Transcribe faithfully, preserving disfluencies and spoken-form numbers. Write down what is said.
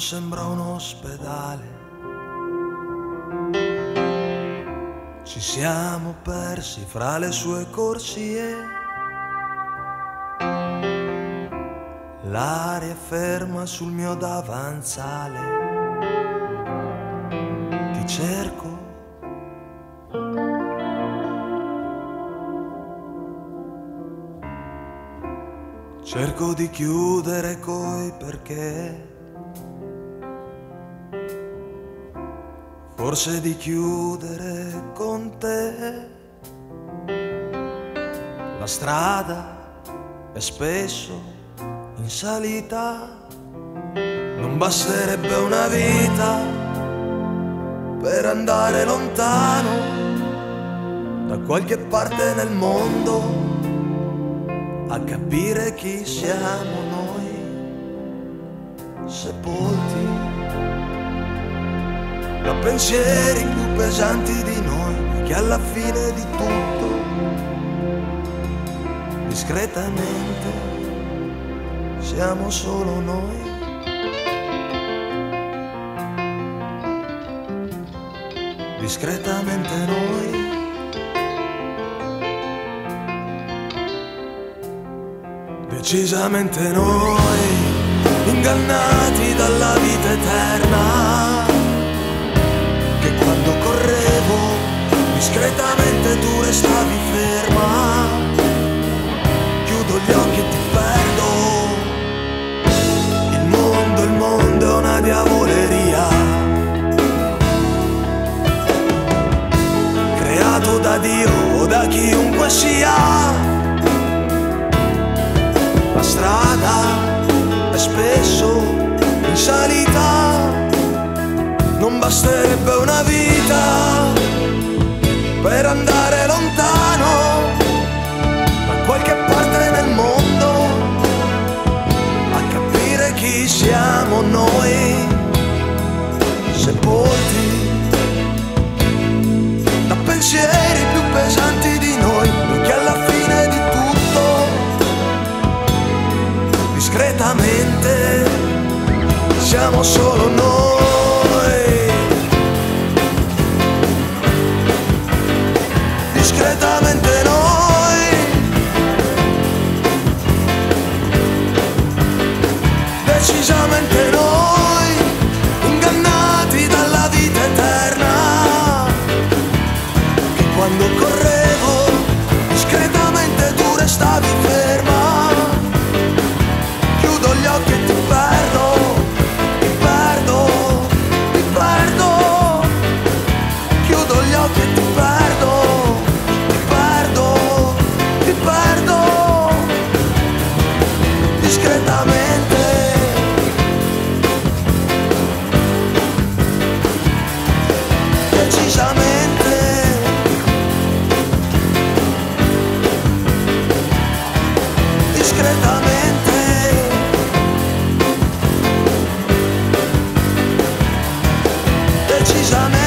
sembra un ospedale. Ci siamo persi fra le sue corsie. L'aria è ferma sul mio davanzale. Ti cerco. Cerco di chiudere coi perché. Forse di chiudere con te. La strada è spesso in salita. Non basterebbe una vita per andare lontano da qualche parte nel mondo a capire chi siamo noi, sepolti da pensieri più pesanti di noi, che alla fine di tutto, discretamente, siamo solo noi. Discretamente noi. Decisamente noi, ingannati dalla vita eterna, che quando correvo discretamente tu restavi ferma. Chiudo gli occhi e ti perdo. Il mondo, il mondo è una diavoleria, creato da Dio o da chiunque sia. La strada è spesso in salita. Non basterebbe una vita per andare lontano da qualche parte nel mondo a capire chi siamo noi, sepolti da pensieri più pesanti di noi, che alla fine di tutto, discretamente, siamo solo noi. Discretamente noi. Decisamente noi, ingannati dalla vita eterna, che quando correvo discretamente tu restavi ferma. Chiudo gli occhi e ti perdo, ti perdo, ti perdo. Chiudo gli occhi e ti perdo, ti perdo, ti perdo. Discretamente. Decisamente. Discretamente. Decisamente.